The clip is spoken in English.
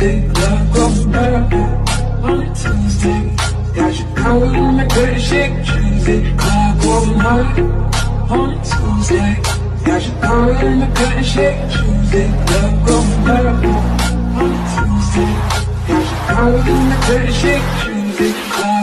Tuesday, love goes purple on a Tuesday. Got your girl in the dirty shake Tuesday, love goes hard on a Tuesday. Got your girl in the dirty shake Tuesday, love goes purple on a Tuesday. Got your girl in the dirty shake Tuesday, love